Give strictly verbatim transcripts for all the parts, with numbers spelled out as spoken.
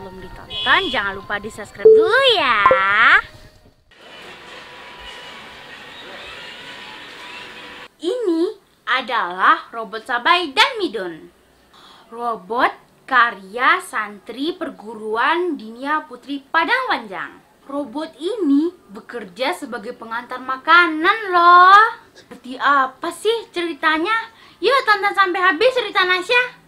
belum ditonton, jangan lupa di subscribe dulu ya. Ini adalah robot Sabai dan Midun. Robot karya santri perguruan Dinia Putri Padang Panjang. Robot ini bekerja sebagai pengantar makanan loh. Seperti apa sih ceritanya? Yuk tonton sampai habis cerita Nasya.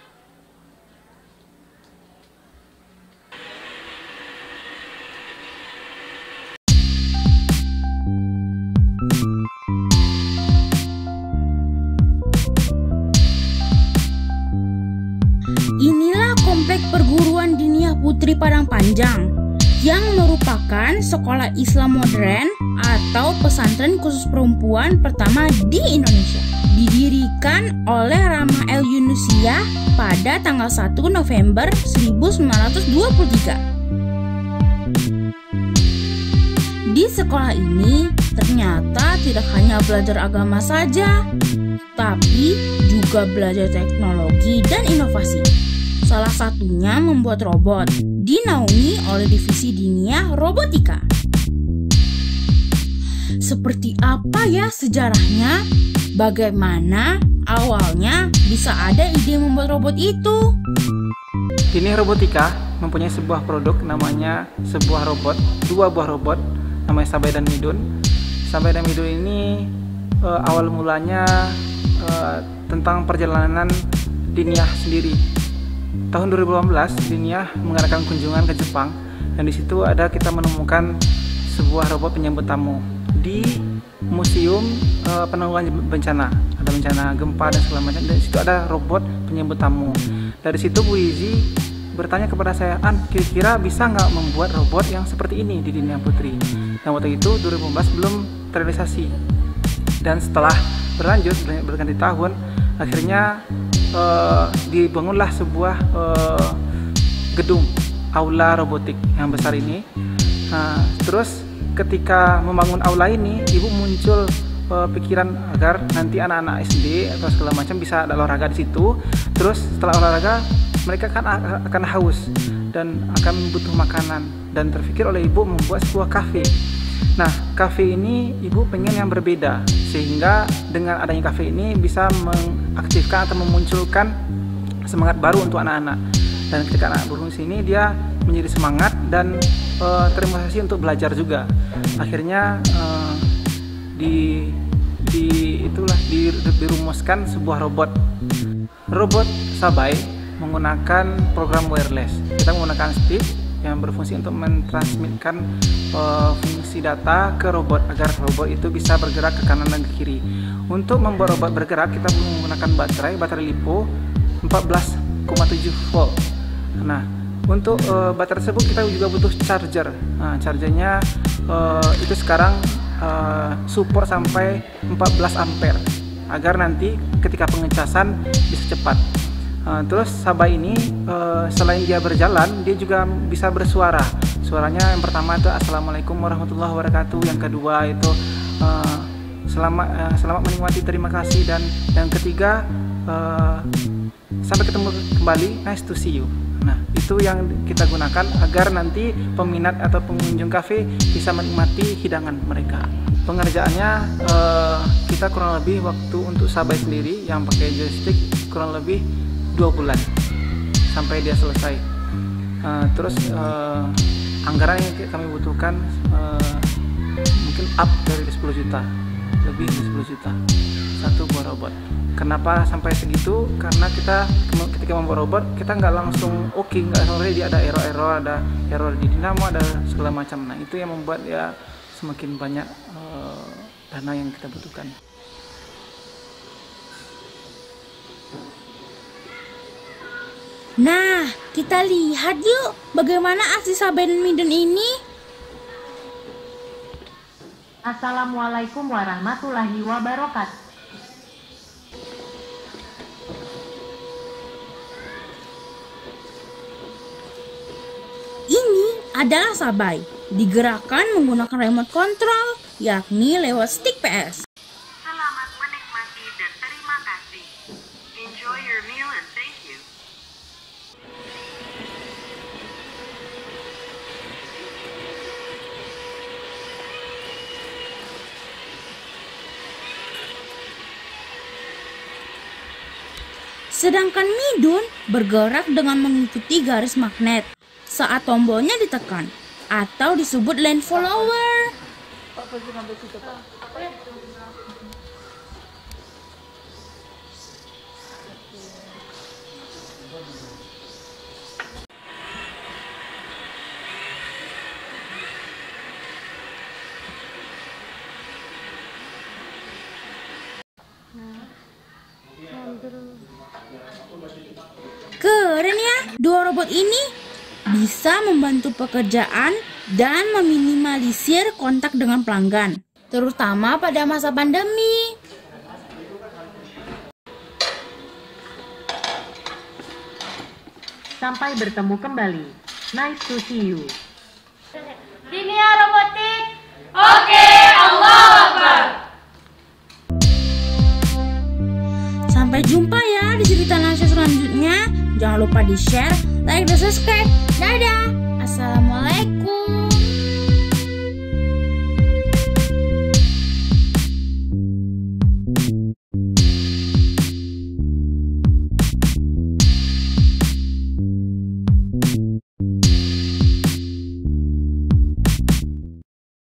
Inilah komplek perguruan Dinia Putri Padang Panjang yang merupakan sekolah Islam modern atau pesantren khusus perempuan pertama di Indonesia. Didirikan oleh Rama El Yunusiah pada tanggal satu November seribu sembilan ratus dua puluh tiga. Di sekolah ini ternyata tidak hanya belajar agama saja, tapi juga belajar teknologi dan inovasi. Salah satunya membuat robot, dinaungi oleh divisi Dinia Robotika. Seperti apa ya sejarahnya? Bagaimana awalnya bisa ada ide membuat robot itu? Dinia Robotika mempunyai sebuah produk namanya sebuah robot, dua buah robot namanya Sabai dan Midun. Sabai dan Midun ini e, awal mulanya e, tentang perjalanan Dinia sendiri. Tahun dua ribu delapan belas, Dinia mengadakan kunjungan ke Jepang dan di situ ada kita menemukan sebuah robot penyambut tamu di Museum uh, Penanggulangan Bencana. Ada bencana gempa dan segala macam. Dan di situ ada robot penyambut tamu. Dari situ Bu Izi bertanya kepada saya, An, kira-kira bisa nggak membuat robot yang seperti ini di Dinia Putri? Dan waktu itu dua ribu lima belas belum terrealisasi. Dan setelah berlanjut berganti tahun, akhirnya Uh, dibangunlah sebuah uh, gedung aula robotik yang besar ini. Nah, terus ketika membangun aula ini, ibu muncul uh, pikiran agar nanti anak-anak S D atau segala macam bisa ada olahraga di situ. Terus setelah olahraga mereka kan akan haus dan akan butuh makanan, dan terpikir oleh ibu membuat sebuah kafe. Nah, kafe ini ibu pengen yang berbeda, sehingga dengan adanya kafe ini bisa mengaktifkan atau memunculkan semangat baru untuk anak-anak. Dan ketika anak berfungsi ini, dia menjadi semangat dan e, termotivasi untuk belajar juga. Akhirnya e, di, di itulah di, dirumuskan sebuah robot. Robot Sabai menggunakan program wireless. Kita menggunakan stick yang berfungsi untuk mentransmitkan uh, fungsi data ke robot agar robot itu bisa bergerak ke kanan dan ke kiri. Untuk membuat robot bergerak, kita menggunakan baterai baterai lipo empat belas koma tujuh volt. Nah, untuk uh, baterai tersebut kita juga butuh charger. Nah, chargernya uh, itu sekarang uh, support sampai empat belas ampere agar nanti ketika pengecasan bisa cepat. Uh, terus Sabai ini uh, selain dia berjalan, dia juga bisa bersuara. Suaranya yang pertama itu Assalamualaikum warahmatullahi wabarakatuh. Yang kedua itu uh, selamat uh, selamat menikmati, terima kasih. Dan yang ketiga uh, sampai ketemu kembali, nice to see you. Nah, itu yang kita gunakan agar nanti peminat atau pengunjung kafe bisa menikmati hidangan mereka. Pengerjaannya uh, kita kurang lebih waktu untuk Sabai sendiri yang pakai joystick kurang lebih dua bulan sampai dia selesai. Uh, terus uh, anggaran yang kami butuhkan uh, mungkin up dari sepuluh juta, lebih dari sepuluh juta satu buah robot. Kenapa sampai segitu? Karena kita ketika membuat robot, kita nggak langsung oke, okay, nggak langsung dia ada error-error, ada error di dinamo, ada segala macam. Nah, itu yang membuat ya semakin banyak uh, dana yang kita butuhkan. Nah, kita lihat yuk bagaimana aksi Sabai dan Midun ini. Assalamualaikum warahmatullahi wabarakatuh. Ini adalah Sabai, digerakkan menggunakan remote control, yakni lewat stick P S. Selamat menikmati dan terima kasih. Enjoy your meal and thank you. Sedangkan Midun bergerak dengan mengikuti garis magnet saat tombolnya ditekan, atau disebut land follower. Keren ya, dua robot ini bisa membantu pekerjaan dan meminimalisir kontak dengan pelanggan, terutama pada masa pandemi. Sampai bertemu kembali. Nice to see you. Dunia robotik. Oke, Allah Akbar. Sampai jumpa ya di cerita Nasya selanjutnya. Jangan lupa di share, like, dan subscribe. Dadah!